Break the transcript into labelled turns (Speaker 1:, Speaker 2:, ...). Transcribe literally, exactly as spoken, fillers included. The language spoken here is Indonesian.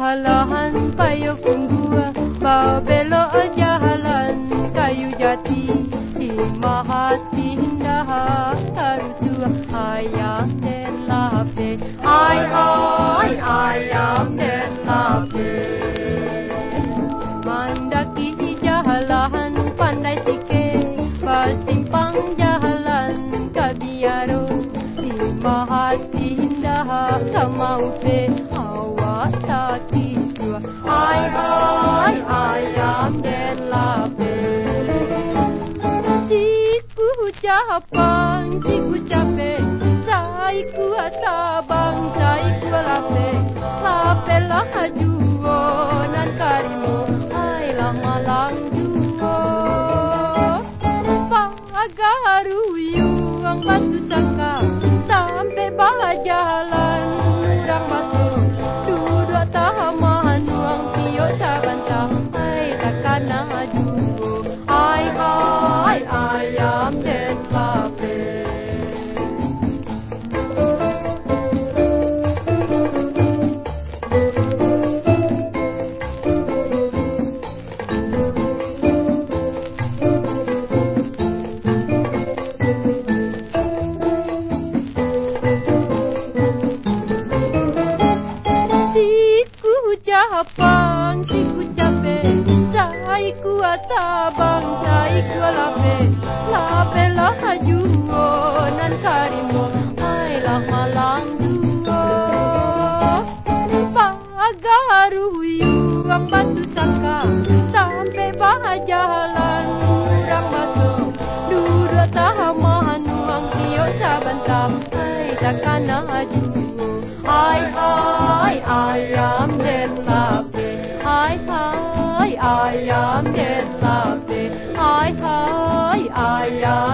Speaker 1: jalan payung gua, bawa belok jalan kayu jati. Lima hati indah harusua ayam dan lape, ay ay ayam dan lape. Mandaki jalan pandai sikit, bersimpang jalan kabiaro. Lima hati indah tak mau pe, awak tak kisua, ay ay ayam dan lape. Siku capang, siku capek, saiku atabang, saiku lape, lape lah juo nan karimo, ay lamalang juo. Pagaruyu ang batu sangka, sampai bahajalan urang masuk. Duduk tahaman uang tio sabantah, ay takana juo, ay ay ayam dan lape. Japang siku capek, saiku atabang, saiku lape, lape lah juo nan karimo, ay lah malang juo. Pagaruyu ang batu sangka, sampai bahajalan urang masuk. Duduk tahaman uang tio sabantah, ay takana juo, ay ay ayam dan lape, ay ay ayam dan lape, ay ay ayam